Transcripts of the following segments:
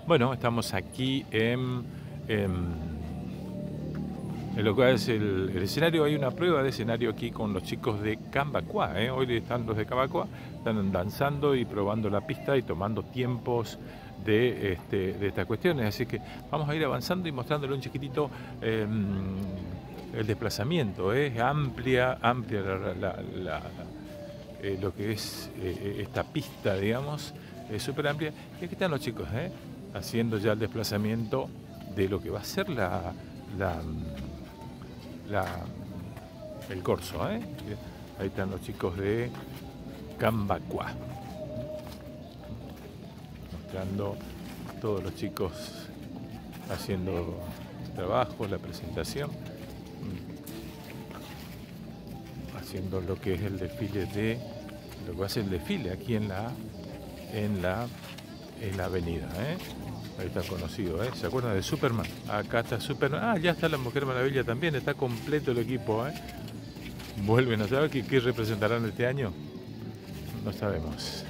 Bueno, estamos aquí en lo que es el escenario. Hay una prueba de escenario aquí con los chicos de Cambacua. Hoy están los de Cambacua, están danzando y probando la pista y tomando tiempos de estas cuestiones. Así que vamos a ir avanzando y mostrándole un chiquitito el desplazamiento. Es amplia lo que es esta pista, digamos, es súper amplia. Y aquí están los chicos, haciendo ya el desplazamiento de lo que va a ser el corso. Ahí están los chicos de Cambacua, mostrando todos los chicos haciendo trabajo, la presentación, haciendo lo que es el desfile lo que va a ser el desfile aquí en la avenida. Ahí está conocido, ¿se acuerdan de Superman? Acá está Superman. Ya está la Mujer Maravilla también, está completo el equipo. Vuelven a saber qué representarán este año. No sabemos.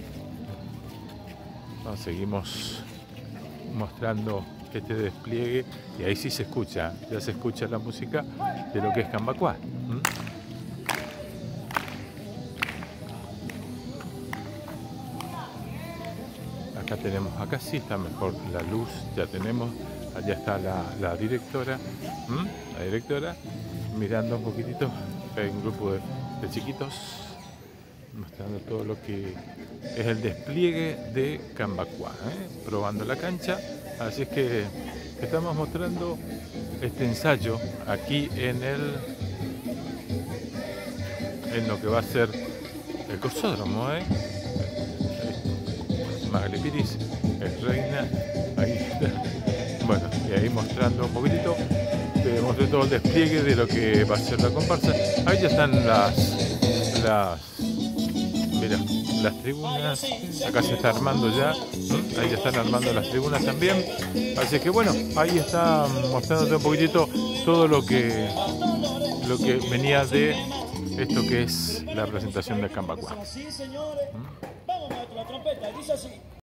Seguimos mostrando este despliegue y ahí sí se escucha, ya se escucha la música de lo que es Cambacua. Acá sí está mejor la luz, ya tenemos, allá está la directora, mirando un poquitito. Hay un grupo de chiquitos mostrando todo lo que es el despliegue de Cambacua, probando la cancha. Así es que estamos mostrando este ensayo aquí en lo que va a ser el corsódromo. Magali Piris es reina, ahí está. Bueno, y ahí mostrando un poquitito, te mostré todo el despliegue de lo que va a ser la comparsa. Ahí ya están mira, las tribunas, acá se está armando ya, ahí ya están armando las tribunas también. Así que bueno, ahí está mostrándote un poquitito todo lo que venía de esto que es la presentación de Cambacua.